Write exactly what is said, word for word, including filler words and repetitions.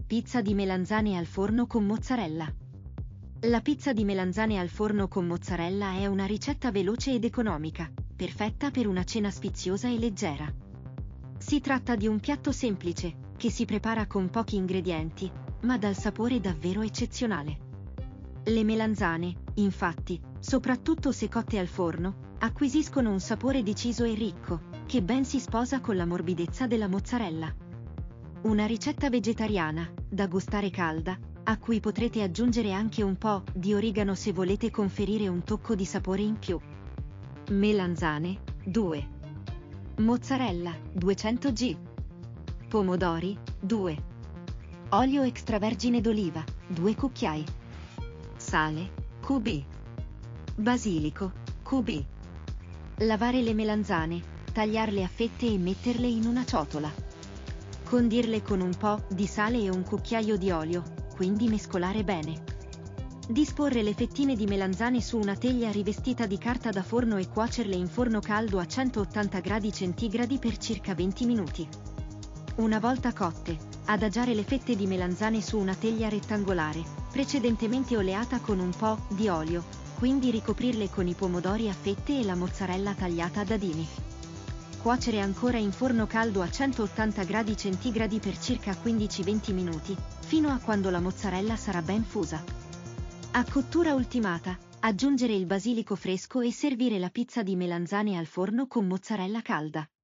Pizza di melanzane al forno con mozzarella. La pizza di melanzane al forno con mozzarella è una ricetta veloce ed economica, perfetta per una cena sfiziosa e leggera. Si tratta di un piatto semplice, che si prepara con pochi ingredienti, ma dal sapore davvero eccezionale. Le melanzane, infatti, soprattutto se cotte al forno, acquisiscono un sapore deciso e ricco, che ben si sposa con la morbidezza della mozzarella. Una ricetta vegetariana, da gustare calda, a cui potrete aggiungere anche un po' di origano se volete conferire un tocco di sapore in più. Melanzane, due. Mozzarella, duecento grammi. Pomodori, due. Olio extravergine d'oliva, due cucchiai. Sale, cubi. Basilico, cubi. Lavare le melanzane, tagliarle a fette e metterle in una ciotola. Condirle con un po' di sale e un cucchiaio di olio, quindi mescolare bene. Disporre le fettine di melanzane su una teglia rivestita di carta da forno e cuocerle in forno caldo a centottanta gradi centigradi per circa venti minuti. Una volta cotte, adagiare le fette di melanzane su una teglia rettangolare, precedentemente oleata con un po' di olio, quindi ricoprirle con i pomodori a fette e la mozzarella tagliata a dadini. Cuocere ancora in forno caldo a centottanta gradi centigradi per circa quindici venti minuti, fino a quando la mozzarella sarà ben fusa. A cottura ultimata, aggiungere il basilico fresco e servire la pizza di melanzane al forno con mozzarella calda.